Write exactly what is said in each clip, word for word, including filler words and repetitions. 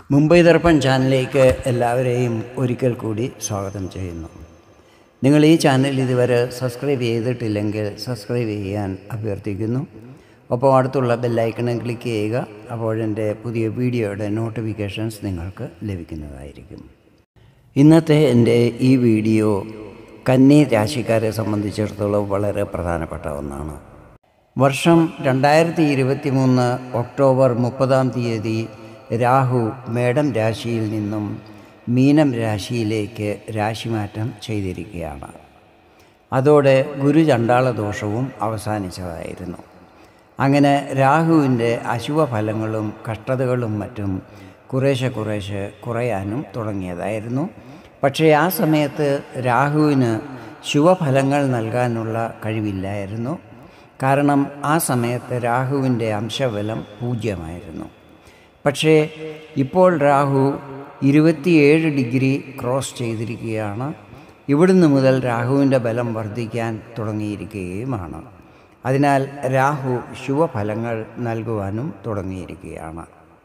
മുംബൈ ദർപ്പൺ ചാനലിലേക്ക് എല്ലാവരെയും ഒരിക്കൽ കൂടി സ്വാഗതം ചെയ്യുന്നു. നിങ്ങൾ ഈ ചാനൽ ഇതുവരെ സബ്സ്ക്രൈബ് ചെയ്തിട്ടില്ലെങ്കിൽ സബ്സ്ക്രൈബ് ചെയ്യാൻ അഭ്യർത്ഥിക്കുന്നു. ഒപ്പം അടുത്തുള്ള ബെല്ലൈക്കണും ക്ലിക്ക് ചെയ്യുക. അപ്പോഴെൻ്റെ പുതിയ വീഡിയോയുടെ നോട്ടിഫിക്കേഷൻസ് നിങ്ങൾക്ക് ലഭിക്കുന്നതായിരിക്കും. ഇന്നത്തെ എൻ്റെ ഈ വീഡിയോ കന്നി രാശിക്കാരെ സംബന്ധിച്ചിടത്തോളം വളരെ പ്രധാനപ്പെട്ട ഒന്നാണ്. വർഷം രണ്ടായിരത്തി ഇരുപത്തി മൂന്ന് ഒക്ടോബർ മുപ്പതാം തീയതി രാഹു മേടം രാശിയിൽ നിന്നും മീനം രാശിയിലേക്ക് രാശിമാറ്റം ചെയ്തിരിക്കുകയാണ്. അതോടെ ഗുരുചണ്ഡാള ദോഷവും അവസാനിച്ചതായിരുന്നു. അങ്ങനെ രാഹുവിൻ്റെ അശുഭഫലങ്ങളും കഷ്ടതകളും മറ്റും കുറേശ്ശെ കുറേശ്ശെ കുറയാനും തുടങ്ങിയതായിരുന്നു. പക്ഷേ ആ സമയത്ത് രാഹുവിന് ശുഭഫലങ്ങൾ നൽകാനുള്ള കഴിവില്ലായിരുന്നു. കാരണം ആ സമയത്ത് രാഹുവിൻ്റെ അംശബലം പൂജ്യമായിരുന്നു. പക്ഷേ ഇപ്പോൾ രാഹു ഇരുപത്തിയേഴ് ഡിഗ്രി ക്രോസ് ചെയ്തിരിക്കുകയാണ്. ഇവിടുന്ന് മുതൽ രാഹുവിൻ്റെ ബലം വർദ്ധിക്കാൻ തുടങ്ങിയിരിക്കുകയുമാണ്. അതിനാൽ രാഹു ശുഭഫലങ്ങൾ നൽകുവാനും തുടങ്ങിയിരിക്കുകയാണ്.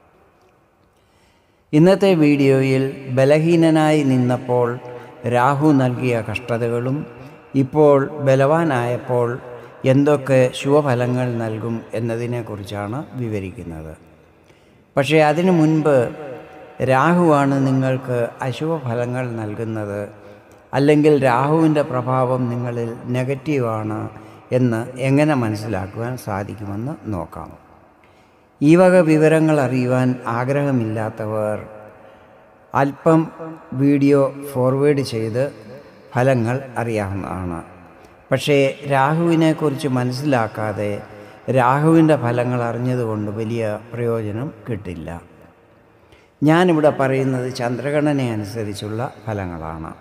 ഇന്നത്തെ വീഡിയോയിൽ ബലഹീനനായി നിന്നപ്പോൾ രാഹു നൽകിയ കഷ്ടതകളും ഇപ്പോൾ ബലവാനായപ്പോൾ എന്തൊക്കെ ശുഭഫലങ്ങൾ നൽകും എന്നതിനെക്കുറിച്ചാണ് വിവരിക്കുന്നത്. പക്ഷേ അതിനു മുൻപ് രാഹുവാണ് നിങ്ങൾക്ക് അശുഭഫലങ്ങൾ നൽകുന്നത്, അല്ലെങ്കിൽ രാഹുവിൻ്റെ പ്രഭാവം നിങ്ങളിൽ നെഗറ്റീവാണ് എന്ന് എങ്ങനെ മനസ്സിലാക്കുവാൻ സാധിക്കുമെന്ന് നോക്കാം. ഈ വക വിവരങ്ങൾ അറിയുവാൻ ആഗ്രഹമില്ലാത്തവർ അല്പം വീഡിയോ ഫോർവേഡ് ചെയ്ത് ഫലങ്ങൾ അറിയാവുന്നതാണ്. പക്ഷേ രാഹുവിനെക്കുറിച്ച് മനസ്സിലാക്കാതെ രാഹുവിൻ്റെ ഫലങ്ങൾ അറിഞ്ഞതുകൊണ്ട് വലിയ പ്രയോജനം കിട്ടില്ല. ഞാനിവിടെ പറയുന്നത് ചന്ദ്രഗണന അനുസരിച്ചുള്ള ഫലങ്ങളാണ്.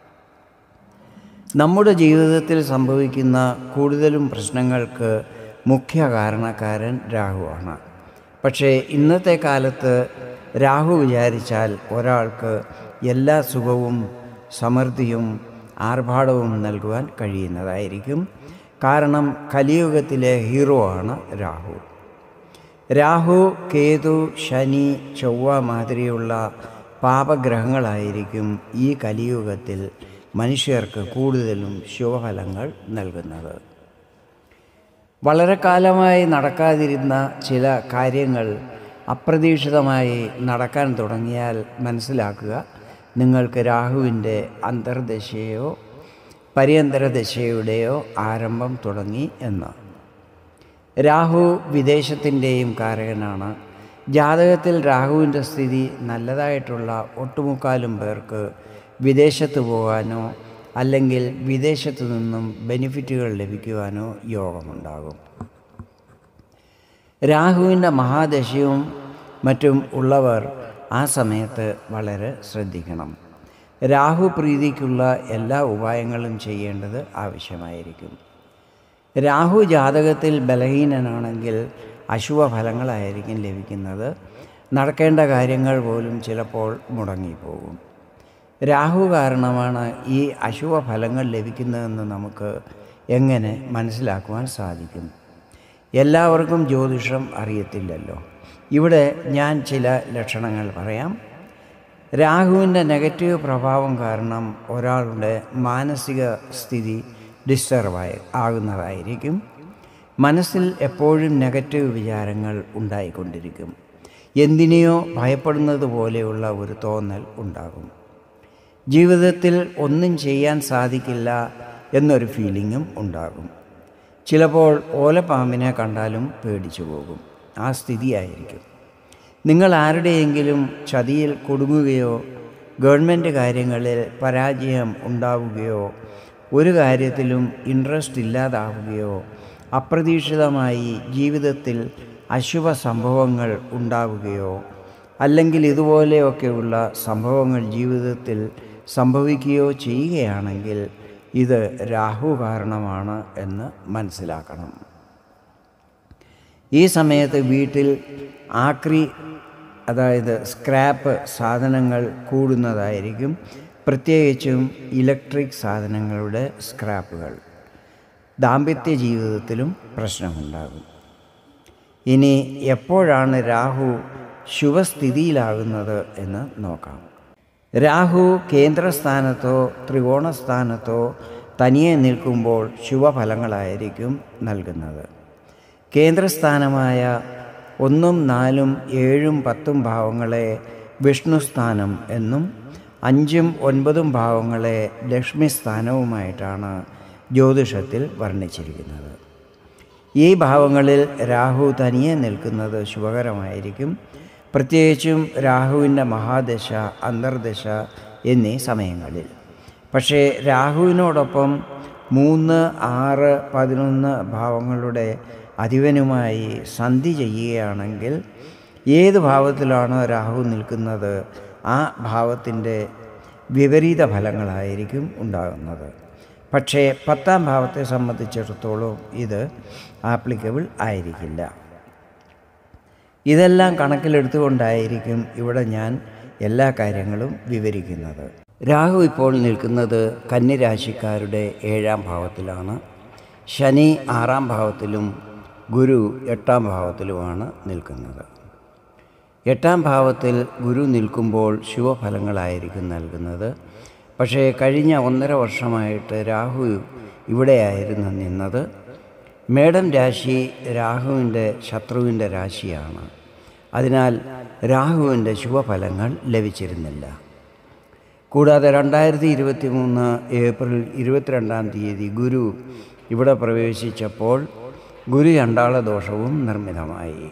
നമ്മുടെ ജീവിതത്തിൽ സംഭവിക്കുന്ന കൂടുതലും പ്രശ്നങ്ങൾക്ക് മുഖ്യ കാരണക്കാരൻ രാഹുവാണ്. പക്ഷേ ഇന്നത്തെ കാലത്ത് രാഹു വിചാരിച്ചാൽ ഒരാൾക്ക് എല്ലാ സുഖവും സമൃദ്ധിയും ആർഭാടവും നൽകുവാൻ കഴിയുന്നതായിരിക്കും. കാരണം കലിയുഗത്തിലെ ഹീറോ ആണ് രാഹു. രാഹു, കേതു, ശനി, ചൊവ്വ മാതിരിയുള്ള പാപഗ്രഹങ്ങളായിരിക്കും ഈ കലിയുഗത്തിൽ മനുഷ്യർക്ക് കൂടുതലും ശുഭഫലങ്ങൾ നൽകുന്നത്. വളരെ കാലമായി നടക്കാതിരുന്ന ചില കാര്യങ്ങൾ അപ്രതീക്ഷിതമായി നടക്കാൻ തുടങ്ങിയാൽ മനസ്സിലാക്കുക നിങ്ങൾക്ക് രാഹുവിൻ്റെ അന്തർദശയോ പര്യന്തരദശയുടെയോ ആരംഭം തുടങ്ങി എന്ന്. രാഹു വിദേശത്തിൻ്റെയും കാരകനാണ്. ജാതകത്തിൽ രാഹുവിൻ്റെ സ്ഥിതി നല്ലതായിട്ടുള്ള ഒട്ടുമുക്കാലും പേർക്ക് വിദേശത്ത് പോകാനോ അല്ലെങ്കിൽ വിദേശത്തു നിന്നും ബെനിഫിറ്റുകൾ ലഭിക്കുവാനോ യോഗമുണ്ടാകും. രാഹുവിൻ്റെ മഹാദശയും മറ്റും ഉള്ളവർ ആ സമയത്ത് വളരെ ശ്രദ്ധിക്കണം. രാഹു പ്രീതിക്കുള്ള എല്ലാ ഉപായങ്ങളും ചെയ്യേണ്ടത് ആവശ്യമായിരിക്കും. രാഹു ജാതകത്തിൽ ബലഹീനനാണെങ്കിൽ അശുഭഫലങ്ങളായിരിക്കും ലഭിക്കുന്നത്. നടക്കേണ്ട കാര്യങ്ങൾ പോലും ചിലപ്പോൾ മുടങ്ങിപ്പോകും. രാഹു കാരണമാണ് ഈ അശുഭഫലങ്ങൾ ലഭിക്കുന്നതെന്ന് നമുക്ക് എങ്ങനെ മനസ്സിലാക്കുവാൻ സാധിക്കും? എല്ലാവർക്കും ജ്യോതിഷം അറിയത്തില്ലല്ലോ. ഇവിടെ ഞാൻ ചില ലക്ഷണങ്ങൾ പറയാം. രാഹുവിൻ്റെ നെഗറ്റീവ് പ്രഭാവം കാരണം ഒരാളുടെ മാനസിക സ്ഥിതി ഡിസ്റ്റർബായി ആകുന്നതായിരിക്കും. മനസ്സിൽ എപ്പോഴും നെഗറ്റീവ് വിചാരങ്ങൾ ഉണ്ടായിക്കൊണ്ടിരിക്കും. എന്തിനെയോ ഭയപ്പെടുന്നത് പോലെയുള്ള ഒരു തോന്നൽ ഉണ്ടാകും. ജീവിതത്തിൽ ഒന്നും ചെയ്യാൻ സാധിക്കില്ല എന്നൊരു ഫീലിങ്ങും ഉണ്ടാകും. ചിലപ്പോൾ ഓലപ്പാമ്പിനെ കണ്ടാലും പേടിച്ചു പോകും. ആ സ്ഥിതിയായിരിക്കും. നിങ്ങൾ ആരുടെയെങ്കിലും ചതിയിൽ കുടുങ്ങുകയോ ഗവൺമെൻറ് കാര്യങ്ങളിൽ പരാജയം ഉണ്ടാവുകയോ ഒരു കാര്യത്തിലും ഇൻട്രസ്റ്റ് ഇല്ലാതാവുകയോ അപ്രതീക്ഷിതമായി ജീവിതത്തിൽ അശുഭ സംഭവങ്ങൾ ഉണ്ടാവുകയോ അല്ലെങ്കിൽ ഇതുപോലെയൊക്കെയുള്ള സംഭവങ്ങൾ ജീവിതത്തിൽ സംഭവിക്കുകയോ ചെയ്യുകയാണെങ്കിൽ ഇത് രാഹു കാരണമാണ് എന്ന് മനസ്സിലാക്കണം. ഈ സമയത്ത് വീട്ടിൽ ആക്രി, അതായത് സ്ക്രാപ്പ് സാധനങ്ങൾ കൂടുന്നതായിരിക്കും. പ്രത്യേകിച്ചും ഇലക്ട്രിക് സാധനങ്ങളുടെ സ്ക്രാപ്പുകൾ. ദാമ്പത്യ ജീവിതത്തിലും പ്രശ്നമുണ്ടാകും. ഇനി എപ്പോഴാണ് രാഹു ശുഭസ്ഥിതിയിലാകുന്നത് എന്ന് നോക്കാം. രാഹു കേന്ദ്രസ്ഥാനത്തോ ത്രികോണസ്ഥാനത്തോ തനിയെ നിൽക്കുമ്പോൾ ശുഭഫലങ്ങളായിരിക്കും നൽകുന്നത്. കേന്ദ്രസ്ഥാനമായ ഒന്നും നാലും ഏഴും പത്തും ഭാവങ്ങളെ വിഷ്ണുസ്ഥാനം എന്നും അഞ്ചും ഒൻപതും ഭാവങ്ങളെ ലക്ഷ്മി സ്ഥാനവുമായിട്ടാണ് ജ്യോതിഷത്തിൽ വർണ്ണിച്ചിരിക്കുന്നത്. ഈ ഭാവങ്ങളിൽ രാഹു തനിയെ നിൽക്കുന്നത് ശുഭകരമായിരിക്കും, പ്രത്യേകിച്ചും രാഹുവിൻ്റെ മഹാദശ, അന്തർദശ എന്നീ സമയങ്ങളിൽ. പക്ഷേ രാഹുവിനോടൊപ്പം മൂന്ന്, ആറ്, പതിനൊന്ന് ഭാവങ്ങളുടെ അധിപനുമായി സന്ധി ചെയ്യുകയാണെങ്കിൽ ഏത് ഭാവത്തിലാണോ രാഹു നിൽക്കുന്നത് ആ ഭാവത്തിൻ്റെ വിപരീത ഫലങ്ങളായിരിക്കും ഉണ്ടാകുന്നത്. പക്ഷേ പത്താം ഭാവത്തെ സംബന്ധിച്ചിടത്തോളം ഇത് ആപ്ലിക്കബിൾ ആയിരിക്കില്ല. ഇതെല്ലാം കണക്കിലെടുത്തുകൊണ്ടായിരിക്കും ഇവിടെ ഞാൻ എല്ലാ കാര്യങ്ങളും വിവരിക്കുന്നത്. രാഹു ഇപ്പോൾ നിൽക്കുന്നത് കന്യരാശിക്കാരുടെ ഏഴാം ഭാവത്തിലാണ്. ശനി ആറാം ഭാവത്തിലും ഗുരു എട്ടാം ഭാവത്തിലുമാണ് നിൽക്കുന്നത്. എട്ടാം ഭാവത്തിൽ ഗുരു നിൽക്കുമ്പോൾ ശുഭഫലങ്ങളായിരിക്കും നൽകുന്നത്. പക്ഷേ കഴിഞ്ഞ ഒന്നര വർഷമായിട്ട് രാഹു ഇവിടെയായിരുന്നു നിന്നത്. മേടം രാശി രാഹുവിൻ്റെ ശത്രുവിൻ്റെ രാശിയാണ്. അതിനാൽ രാഹുവിൻ്റെ ശുഭഫലങ്ങൾ ലഭിച്ചിരുന്നില്ല. കൂടാതെ രണ്ടായിരത്തി ഇരുപത്തി മൂന്ന് ഏപ്രിൽ ഇരുപത്തിരണ്ടാം തീയതി ഗുരു ഇവിടെ പ്രവേശിച്ചപ്പോൾ ഗുരു ചണ്ഡാള ദോഷവും നിർമ്മിതമായി.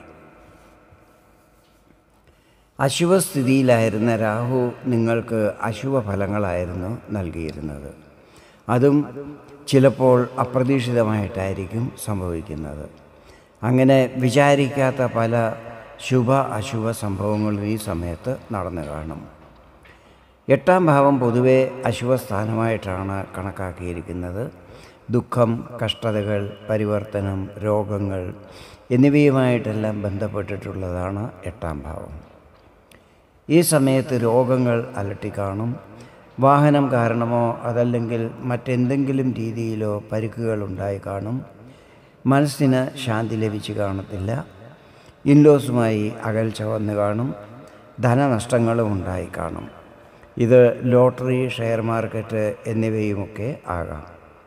അശുഭസ്ഥിതിയിലായിരുന്ന രാഹു നിങ്ങൾക്ക് അശുഭഫലങ്ങളായിരുന്നു നൽകിയിരുന്നത്. അതും ചിലപ്പോൾ അപ്രതീക്ഷിതമായിട്ടായിരിക്കും സംഭവിക്കുന്നത്. അങ്ങനെ വിചാരിക്കാത്ത പല ശുഭ അശുഭ സംഭവങ്ങളും ഈ സമയത്ത് നടന്നു കാണും. എട്ടാം ഭാവം പൊതുവെ അശുഭസ്ഥാനമായിട്ടാണ് കണക്കാക്കിയിരിക്കുന്നത്. ദുഃഖം, കഷ്ടതകൾ, പരിവർത്തനം, രോഗങ്ങൾ എന്നിവയുമായിട്ടെല്ലാം ബന്ധപ്പെട്ടിട്ടുള്ളതാണ് എട്ടാം ഭാവം. ഈ സമയത്ത് രോഗങ്ങൾ അലട്ടിക്കാണും. വാഹനം കാരണമോ അതല്ലെങ്കിൽ മറ്റെന്തെങ്കിലും രീതിയിലോ പരിക്കുകൾ ഉണ്ടായി കാണും. മനസ്സിന് ശാന്തി ലഭിച്ച് കാണത്തില്ല. ഇൻലോസുമായി അകൽച്ച വന്ന് കാണും. ധനനഷ്ടങ്ങളും ഉണ്ടായി കാണും. ഇത് ലോട്ടറി, ഷെയർ മാർക്കറ്റ് എന്നിവയുമൊക്കെ ആകാം.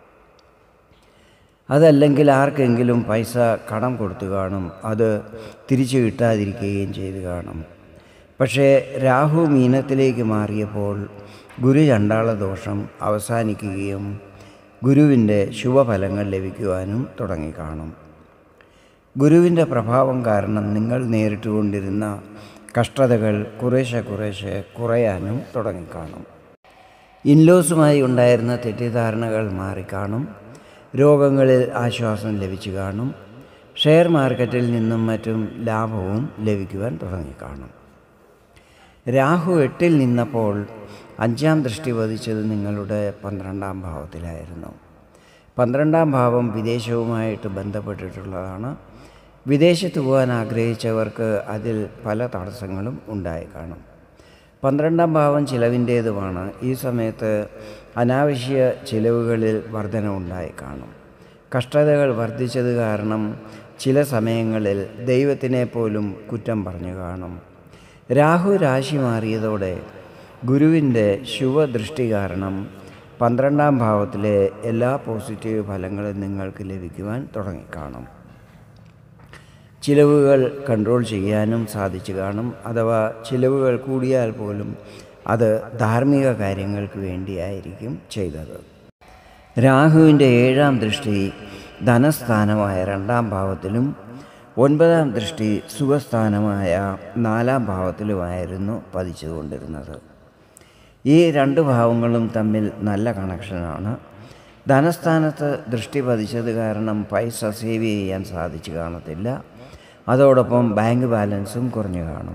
അതല്ലെങ്കിൽ ആർക്കെങ്കിലും പൈസ കടം കൊടുത്തു കാണും. അത് തിരിച്ചു കിട്ടാതിരിക്കുകയും ചെയ്ത് കാണും. പക്ഷേ രാഹു മീനത്തിലേക്ക് മാറിയപ്പോൾ ഗുരു ചണ്ഡാള ദോഷം അവസാനിക്കുകയും ഗുരുവിൻ്റെ ശുഭഫലങ്ങൾ ലഭിക്കുവാനും തുടങ്ങിക്കാണും. ഗുരുവിൻ്റെ പ്രഭാവം കാരണം നിങ്ങൾ നേരിട്ടുകൊണ്ടിരുന്ന കഷ്ടതകൾ കുറേശ്ശെ കുറേശ്ശെ കുറയാനും തുടങ്ങിക്കാണും. ഇൻലോസുമായി ഉണ്ടായിരുന്ന തെറ്റിദ്ധാരണകൾ മാറിക്കാണും. രോഗങ്ങളിൽ ആശ്വാസം ലഭിച്ചു കാണും. ഷെയർ മാർക്കറ്റിൽ നിന്നും മറ്റും ലാഭവും ലഭിക്കുവാൻ തുടങ്ങിക്കാണും. രാഹു എട്ടിൽ നിന്നപ്പോൾ അഞ്ചാം ദൃഷ്ടി പതിച്ചത് നിങ്ങളുടെ പന്ത്രണ്ടാം ഭാവത്തിലായിരുന്നു. പന്ത്രണ്ടാം ഭാവം വിദേശവുമായിട്ട് ബന്ധപ്പെട്ടിട്ടുള്ളതാണ്. വിദേശത്ത് പോകാൻ ആഗ്രഹിച്ചവർക്ക് അതിൽ പല തടസ്സങ്ങളും ഉണ്ടായി കാണും. പന്ത്രണ്ടാം ഭാവം ചിലവിൻ്റേതുമാണ്. ഈ സമയത്ത് അനാവശ്യ ചിലവുകളിൽ വർധനവുണ്ടായി കാണും. കഷ്ടതകൾ വർദ്ധിച്ചത് കാരണം ചില സമയങ്ങളിൽ ദൈവത്തിനെ പോലും കുറ്റം പറഞ്ഞു കാണും. രാഹു രാശി മാറിയതോടെ ഗുരുവിൻ്റെ ശുഭദൃഷ്ടി കാരണം പന്ത്രണ്ടാം ഭാവത്തിലെ എല്ലാ പോസിറ്റീവ് ഫലങ്ങളും നിങ്ങൾക്ക് ലഭിക്കുവാൻ തുടങ്ങിക്കാണും. ചിലവുകൾ കൺട്രോൾ ചെയ്യാനും സാധിച്ചു കാണും. അഥവാ ചിലവുകൾ കൂടിയാൽ പോലും അത് ധാർമ്മിക കാര്യങ്ങൾക്ക് വേണ്ടിയായിരിക്കും ചെയ്തത്. രാഹുവിൻ്റെ ഏഴാം ദൃഷ്ടി ധനസ്ഥാനമായ രണ്ടാം ഭാവത്തിലും ഒൻപതാം ദൃഷ്ടി സുഖസ്ഥാനമായ നാലാം ഭാവത്തിലുമായിരുന്നു പതിച്ചുകൊണ്ടിരുന്നത്. ഈ രണ്ട് ഭാവങ്ങളും തമ്മിൽ നല്ല കണക്ഷനാണ്. ധനസ്ഥാനത്ത് ദൃഷ്ടി പതിച്ചത് കാരണം പൈസ സേവ് ചെയ്യാൻ സാധിച്ചു കാണത്തില്ല. അതോടൊപ്പം ബാങ്ക് ബാലൻസും കുറഞ്ഞു കാണും.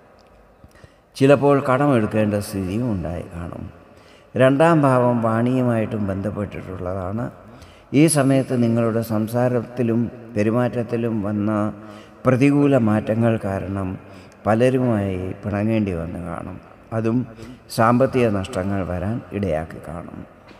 ചിലപ്പോൾ കടമെടുക്കേണ്ട സ്ഥിതിയും ഉണ്ടായി കാണും. രണ്ടാം ഭാവം വാണിയുമായിട്ടും ബന്ധപ്പെട്ടിട്ടുള്ളതാണ്. ഈ സമയത്ത് നിങ്ങളുടെ സംസാരത്തിലും പെരുമാറ്റത്തിലും വന്ന പ്രതികൂല മാറ്റങ്ങൾ കാരണം പലരുമായി പിണങ്ങേണ്ടി വന്ന് കാണും. അതും സാമ്പത്തിക നഷ്ടങ്ങൾ വരാൻ ഇടയാക്കി കാണും.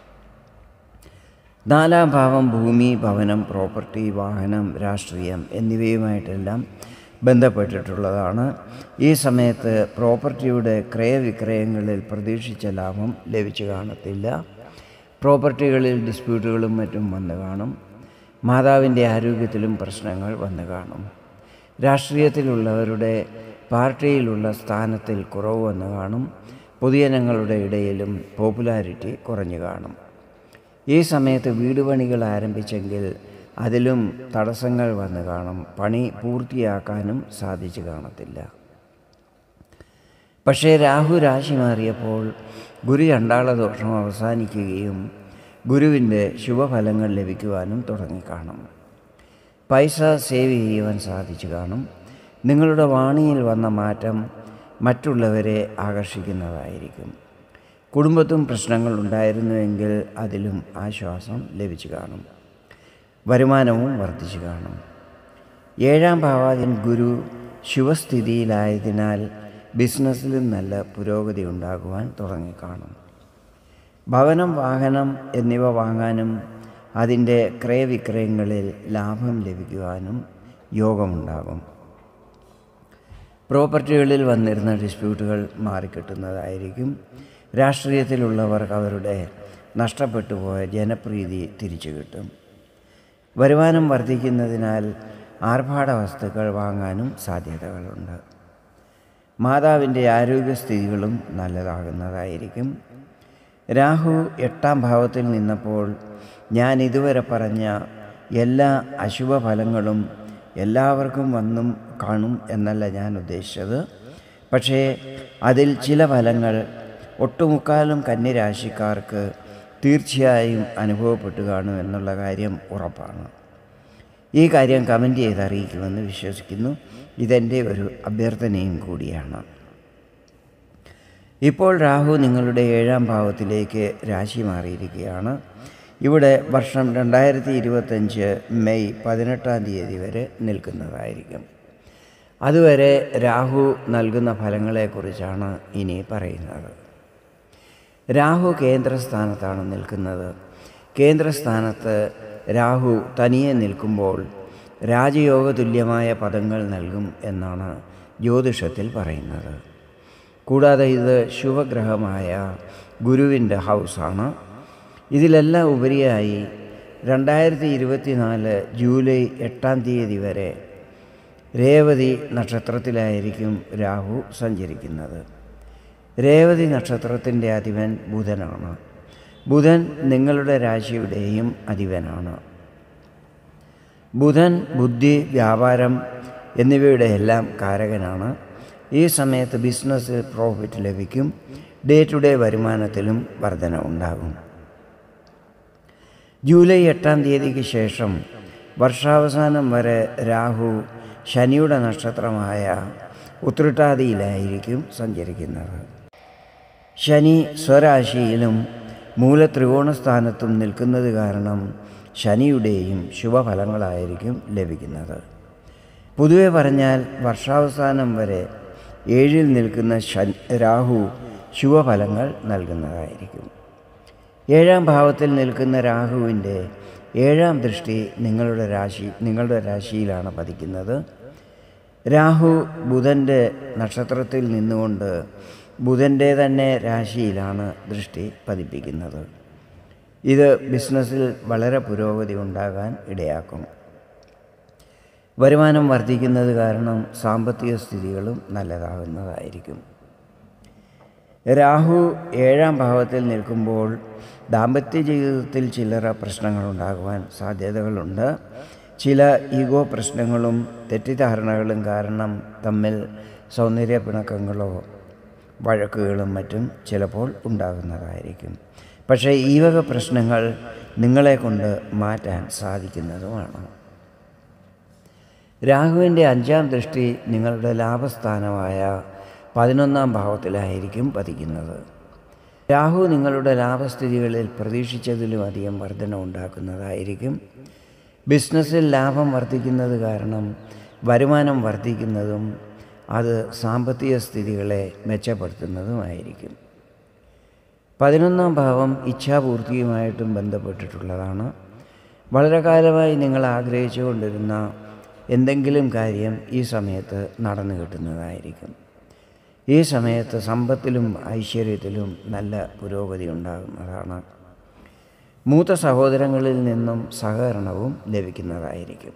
നാലാം ഭാവം ഭൂമി, ഭവനം, പ്രോപ്പർട്ടി, വാഹനം, രാഷ്ട്രീയം എന്നിവയുമായിട്ടെല്ലാം ബന്ധപ്പെട്ടിട്ടുള്ളതാണ്. ഈ സമയത്ത് പ്രോപ്പർട്ടിയുടെ ക്രയവിക്രയങ്ങളിൽ പ്രതീക്ഷിച്ച ലാഭം ലഭിച്ചു കാണത്തില്ല. പ്രോപ്പർട്ടികളിൽ ഡിസ്പ്യൂട്ടുകളും മറ്റും വന്നു കാണും. മാതാവിൻ്റെ ആരോഗ്യത്തിലും പ്രശ്നങ്ങൾ വന്നു കാണും. രാഷ്ട്രീയത്തിലുള്ളവരുടെ പാർട്ടിയിലുള്ള സ്ഥാനത്തിൽ കുറവ് വന്നു കാണും. പൊതുജനങ്ങളുടെ ഇടയിലും പോപ്പുലാരിറ്റി കുറഞ്ഞു കാണും. ഈ സമയത്ത് വീട് പണികൾ ആരംഭിച്ചെങ്കിൽ അതിലും തടസ്സങ്ങൾ വന്നു കാണും. പണി പൂർത്തിയാക്കാനും സാധിച്ചു കാണത്തില്ല. പക്ഷേ രാഹു രാശി മാറിയപ്പോൾ ഗുരു ചണ്ഡാളദോഷം അവസാനിക്കുകയും ഗുരുവിൻ്റെ ശുഭഫലങ്ങൾ ലഭിക്കുവാനും തുടങ്ങിക്കാണും. പൈസ സേവ് ചെയ്യുവാൻ സാധിച്ചു കാണും. നിങ്ങളുടെ വാണിയിൽ വന്ന മാറ്റം മറ്റുള്ളവരെ ആകർഷിക്കുന്നതായിരിക്കും. കുടുംബത്തും പ്രശ്നങ്ങൾ ഉണ്ടായിരുന്നുവെങ്കിൽ അതിലും ആശ്വാസം ലഭിച്ചു കാണും. വരുമാനവും വർദ്ധിച്ചു കാണും. ഏഴാം ഭാവാധിപൻ ഗുരു ശുഭസ്ഥിതിയിലായതിനാൽ ബിസിനസ്സിലും നല്ല പുരോഗതി ഉണ്ടാകുവാൻ തുടങ്ങിക്കാണും. ഭവനം, വാഹനം എന്നിവ വാങ്ങാനും അതിൻ്റെ ക്രയവിക്രയങ്ങളിൽ ലാഭം ലഭിക്കുവാനും യോഗമുണ്ടാകും. പ്രോപ്പർട്ടികളിൽ വന്നിരുന്ന ഡിസ്പ്യൂട്ടുകൾ മാറിക്കിട്ടുന്നതായിരിക്കും. രാഷ്ട്രീയത്തിലുള്ളവർക്ക് അവരുടെ നഷ്ടപ്പെട്ടു പോയ ജനപ്രീതി തിരിച്ചു കിട്ടും. വരുമാനം വർദ്ധിക്കുന്നതിനാൽ ആർഭാട വസ്തുക്കൾ വാങ്ങാനും സാധ്യതകളുണ്ട്. മാതാവിൻ്റെ ആരോഗ്യസ്ഥിതികളും നല്ലതാകുന്നതായിരിക്കും. രാഹു എട്ടാം ഭാവത്തിൽ നിന്നപ്പോൾ ഞാൻ ഇതുവരെ പറഞ്ഞ എല്ലാ അശുഭഫലങ്ങളും എല്ലാവർക്കും വന്നും കാണും എന്നല്ല ഞാൻ ഉദ്ദേശിച്ചത്. പക്ഷേ അതിൽ ചില ഫലങ്ങൾ ഒട്ടുമുക്കാലും കന്യരാശിക്കാർക്ക് തീർച്ചയായും അനുഭവപ്പെട്ടു കാണും എന്നുള്ള കാര്യം ഉറപ്പാണ്. ഈ കാര്യം കമൻ്റ് ചെയ്ത് അറിയിക്കുമെന്ന് വിശ്വസിക്കുന്നു. ഇതെൻ്റെ ഒരു അഭ്യർത്ഥനയും കൂടിയാണ്. ഇപ്പോൾ രാഹു നിങ്ങളുടെ ഏഴാം ഭാവത്തിലേക്ക് രാശി മാറിയിരിക്കുകയാണ്. ഇവിടെ വർഷം രണ്ടായിരത്തി ഇരുപത്തഞ്ച് മെയ് പതിനെട്ടാം തീയതി വരെ നിൽക്കുന്നതായിരിക്കും. അതുവരെ രാഹു നൽകുന്ന ഫലങ്ങളെക്കുറിച്ചാണ് ഇനി പറയുന്നത്. രാഹു കേന്ദ്രസ്ഥാനത്താണ് നിൽക്കുന്നത്. കേന്ദ്രസ്ഥാനത്ത് രാഹു തനിയെ നിൽക്കുമ്പോൾ രാജയോഗ തുല്യമായ പദങ്ങൾ നൽകും എന്നാണ് ജ്യോതിഷത്തിൽ പറയുന്നത്. കൂടാതെ ഇത് ശുഭഗ്രഹമായ ഗുരുവിൻ്റെ ഹൗസാണ്. ഇതിലെല്ലാം ഉപരിയായി രണ്ടായിരത്തി ഇരുപത്തി നാല് ജൂലൈ എട്ടാം തീയതി വരെ രേവതി നക്ഷത്രത്തിലായിരിക്കും രാഹു സഞ്ചരിക്കുന്നത്. രേവതി നക്ഷത്രത്തിൻ്റെ അധിപൻ ബുധനാണ്. ബുധൻ നിങ്ങളുടെ രാശിയുടെയും അധിപനാണ്. ബുധൻ ബുദ്ധി, വ്യാപാരം എന്നിവയുടെ എല്ലാം കാരകനാണ്. ഈ സമയത്ത് ബിസിനസ്സിൽ പ്രോഫിറ്റ് ലഭിക്കും. ഡേ ടു ഡേ വരുമാനത്തിലും വർധന ഉണ്ടാകും. ജൂലൈ എട്ടാം തീയതിക്ക് ശേഷം വർഷാവസാനം വരെ രാഹു ശനിയുടെ നക്ഷത്രമായ ഉത്രട്ടാതിയിലായിരിക്കും സഞ്ചരിക്കുന്നത്. ശനി സ്വരാശിയിലും മൂലത്രികോണസ്ഥാനത്തും നിൽക്കുന്നത് കാരണം ശനിയുടെയും ശുഭഫലങ്ങളായിരിക്കും ലഭിക്കുന്നത്. പൊതുവെ പറഞ്ഞാൽ വർഷാവസാനം വരെ ഏഴിൽ നിൽക്കുന്ന ശനി രാഹു ശുഭഫലങ്ങൾ നൽകുന്നതായിരിക്കും. ഏഴാം ഭാവത്തിൽ നിൽക്കുന്ന രാഹുവിൻ്റെ ഏഴാം ദൃഷ്ടി നിങ്ങളുടെ രാശി നിങ്ങളുടെ രാശിയിലാണ് പതിക്കുന്നത്. രാഹു ബുധൻ്റെ നക്ഷത്രത്തിൽ നിന്നുകൊണ്ട് ബുധൻ്റെ തന്നെ രാശിയിലാണ് ദൃഷ്ടി പതിപ്പിക്കുന്നത്. ഇത് ബിസിനസ്സിൽ വളരെ പുരോഗതി ഉണ്ടാകാൻ ഇടയാക്കും. വരുമാനം വർദ്ധിക്കുന്നത് കാരണം സാമ്പത്തിക സ്ഥിതികളും നല്ലതാകുന്നതായിരിക്കും. രാഹു ഏഴാം ഭാവത്തിൽ നിൽക്കുമ്പോൾ ദാമ്പത്യ ജീവിതത്തിൽ ചില്ലറ പ്രശ്നങ്ങളുണ്ടാകുവാൻ സാധ്യതകളുണ്ട്. ചില ഈഗോ പ്രശ്നങ്ങളും തെറ്റിദ്ധാരണകളും കാരണം തമ്മിൽ സൗന്ദര്യ പിണക്കങ്ങളോ വഴക്കുകളും മറ്റും ചിലപ്പോൾ ഉണ്ടാകുന്നതായിരിക്കും. പക്ഷേ ഈ വക പ്രശ്നങ്ങൾ നിങ്ങളെ കൊണ്ട് മാറ്റാൻ സാധിക്കുന്നതുമാണ്. രാഹുവിൻ്റെ അഞ്ചാം ദൃഷ്ടി നിങ്ങളുടെ ലാഭസ്ഥാനമായ പതിനൊന്നാം ഭാവത്തിലായിരിക്കും പതിക്കുന്നത്. രാഹു നിങ്ങളുടെ ലാഭസ്ഥിതികളിൽ പ്രതീക്ഷിച്ചതിലും അധികം വർധന ഉണ്ടാക്കുന്നതായിരിക്കും. ബിസിനസ്സിൽ ലാഭം വർദ്ധിക്കുന്നത് കാരണം വരുമാനം വർദ്ധിക്കുന്നതും അത് സാമ്പത്തിക സ്ഥിതികളെ മെച്ചപ്പെടുത്തുന്നതുമായിരിക്കും. പതിനൊന്നാം ഭാവം ഇച്ഛാപൂർത്തിയുമായിട്ടും ബന്ധപ്പെട്ടിട്ടുള്ളതാണ്. വളരെ കാലമായി നിങ്ങൾ ആഗ്രഹിച്ചു കൊണ്ടിരുന്ന എന്തെങ്കിലും കാര്യം ഈ സമയത്ത് നടന്നു കിട്ടുന്നതായിരിക്കും. ഈ സമയത്ത് സമ്പത്തിലും ഐശ്വര്യത്തിലും നല്ല പുരോഗതി ഉണ്ടാകുന്നതാണ്. മൂത്ത സഹോദരങ്ങളിൽ നിന്നും സഹകരണവും ലഭിക്കുന്നതായിരിക്കും.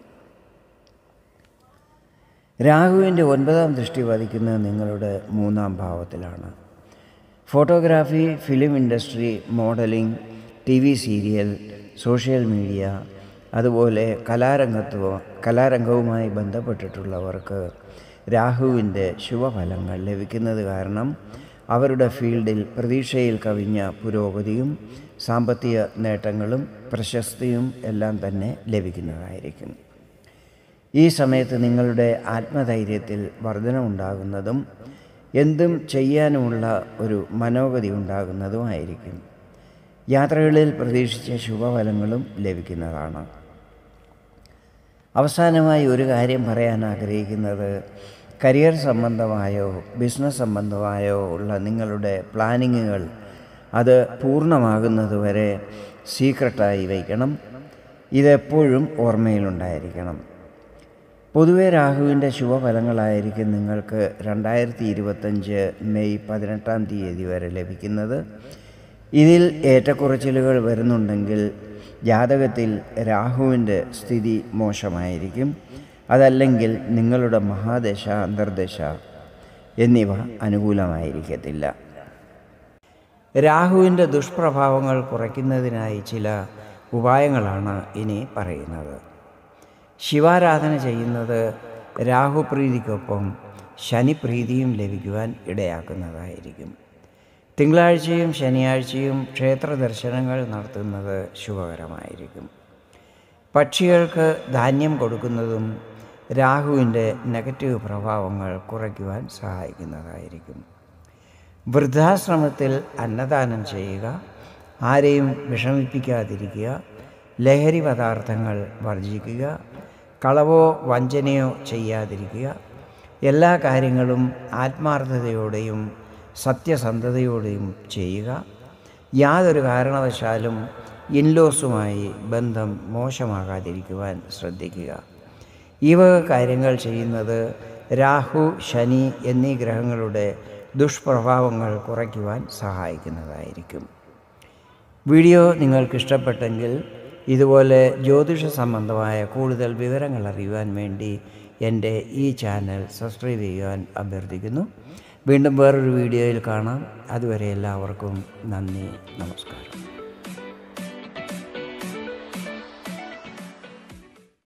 രാഹുവിൻ്റെ ഒൻപതാം ദൃഷ്ടി പതിക്കുന്നത് നിങ്ങളുടെ മൂന്നാം ഭാവത്തിലാണ്. Photography, film industry, modelling, T V serial, social media, അതുപോലെ കലാരംഗത്തോ കലാരംഗവുമായി ബന്ധപ്പെട്ടിട്ടുള്ളവർക്ക് രാഹുവിൻ്റെ ശുഭഫലങ്ങൾ ലഭിക്കുന്നത് കാരണം അവരുടെ ഫീൽഡിൽ പ്രതീക്ഷയിൽ കവിഞ്ഞ പുരോഗതിയും സാമ്പത്തിക നേട്ടങ്ങളും പ്രശസ്തിയും എല്ലാം തന്നെ ലഭിക്കുന്നതായിരിക്കും. ഈ സമയത്ത് നിങ്ങളുടെ ആത്മധൈര്യത്തിൽ വർധനമുണ്ടാകുന്നതും എന്തും ചെയ്യാനുമുള്ള ഒരു മനോഗതി ഉണ്ടാകുന്നതുമായിരിക്കും. യാത്രകളിൽ പ്രതീക്ഷിച്ച ശുഭഫലങ്ങളും ലഭിക്കുന്നതാണ്. അവസാനമായി ഒരു കാര്യം പറയാൻ ആഗ്രഹിക്കുന്നത്, കരിയർ സംബന്ധമായോ ബിസിനസ് സംബന്ധമായോ ഉള്ള നിങ്ങളുടെ പ്ലാനിങ്ങുകൾ അത് പൂർണ്ണമാകുന്നതുവരെ സീക്രട്ടായി വയ്ക്കണം. ഇതെപ്പോഴും ഓർമ്മയിലുണ്ടായിരിക്കണം. പൊതുവെ രാഹുവിൻ്റെ ശുഭഫലങ്ങളായിരിക്കും നിങ്ങൾക്ക് രണ്ടായിരത്തി ഇരുപത്തഞ്ച് മെയ് പതിനെട്ടാം തീയതി വരെ ലഭിക്കുന്നത്. ഇതിൽ ഏറ്റക്കുറച്ചിലുകൾ വരുന്നുണ്ടെങ്കിൽ ജാതകത്തിൽ രാഹുവിൻ്റെ സ്ഥിതി മോശമായിരിക്കും. അതല്ലെങ്കിൽ നിങ്ങളുടെ മഹാദശ, അന്തർദശ എന്നിവ അനുകൂലമായിരിക്കത്തില്ല. രാഹുവിൻ്റെ ദുഷ്പ്രഭാവങ്ങൾ കുറയ്ക്കുന്നതിനായി ചില ഉപായങ്ങളാണ് ഇനി പറയുന്നത്. ശിവാരാധന ചെയ്യുന്നത് രാഹുപ്രീതിക്കൊപ്പം ശനിപ്രീതിയും ലഭിക്കുവാൻ ഇടയാക്കുന്നതായിരിക്കും. തിങ്കളാഴ്ചയും ശനിയാഴ്ചയും ക്ഷേത്ര ദർശനങ്ങൾ നടത്തുന്നത് ശുഭകരമായിരിക്കും. പക്ഷികൾക്ക് ധാന്യം കൊടുക്കുന്നതും രാഹുവിൻ്റെ നെഗറ്റീവ് പ്രഭാവങ്ങൾ കുറയ്ക്കുവാൻ സഹായിക്കുന്നതായിരിക്കും. വൃദ്ധാശ്രമത്തിൽ അന്നദാനം ചെയ്യുക, ആരെയും വിഷമിപ്പിക്കാതിരിക്കുക, ലഹരി പദാർത്ഥങ്ങൾ വർജിക്കുക, കളവോ വഞ്ചനയോ ചെയ്യാതിരിക്കുക, എല്ലാ കാര്യങ്ങളും ആത്മാർത്ഥതയോടെയും സത്യസന്ധതയോടെയും ചെയ്യുക. യാതൊരു കാരണവശാലും ഇൻലോസുമായി ബന്ധം മോശമാകാതിരിക്കുവാൻ ശ്രദ്ധിക്കുക. ഈ വക കാര്യങ്ങൾ ചെയ്യുന്നത് രാഹു, ശനി എന്നീ ഗ്രഹങ്ങളുടെ ദുഷ്പ്രഭാവങ്ങൾ കുറയ്ക്കുവാൻ സഹായിക്കുന്നതായിരിക്കും. വീഡിയോ നിങ്ങൾക്ക് ഇഷ്ടപ്പെട്ടെങ്കിൽ ഇതുപോലെ ജ്യോതിഷ സംബന്ധമായ കൂടുതൽ വിവരങ്ങൾ അറിയുവാൻ വേണ്ടി എൻ്റെ ഈ ചാനൽ സബ്സ്ക്രൈബ് ചെയ്യുവാൻ അഭ്യർത്ഥിക്കുന്നു. വീണ്ടും വേറൊരു വീഡിയോയിൽ കാണാം. അതുവരെ എല്ലാവർക്കും നന്ദി, നമസ്കാരം.